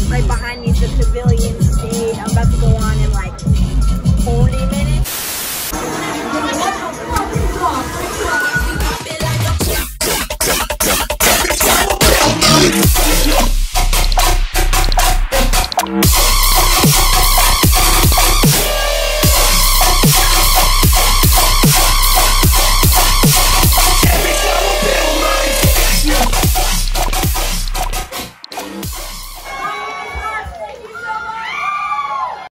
Right behind me is the Pavilion stage. I'm about to go on in like 40 minutes.